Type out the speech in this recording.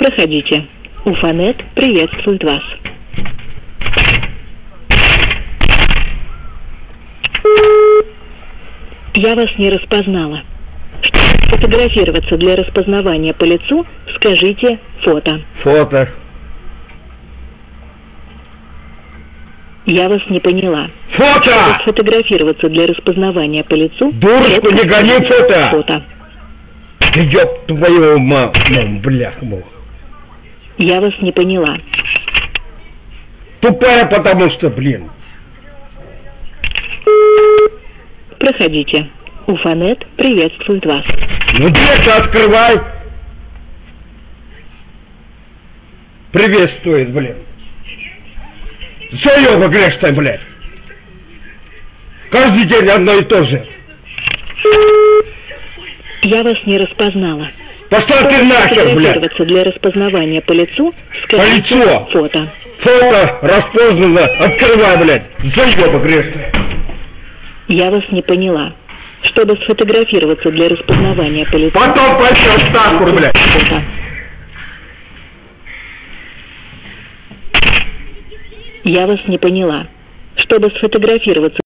Проходите. Уфанет приветствует вас. Я вас не распознала. Чтобы сфотографироваться для распознавания по лицу, скажите «фото». Фото. Я вас не поняла. Фото! Чтобы сфотографироваться для распознавания по лицу... Дурочку, не гони фото! Фото. Ёб твою маму, блях-мух. Я вас не поняла. Тупая, потому что, блин. Проходите. Уфанет приветствует вас. Ну, дверь-то открывай. Приветствует, блин. Заёба грешная, блядь. Каждый день одно и то же. Я вас не распознала. Пошла ты нахер, блядь. Сфотографироваться для распознавания по лицу, По скажите лицу. «фото». Фото распознано. Открывай, блядь. Заёба грешная. Я вас не поняла. Чтобы сфотографироваться для распознавания по лицу... Потом пойдёшь нахуй, блядь. Фото. Я вас не поняла. Чтобы сфотографироваться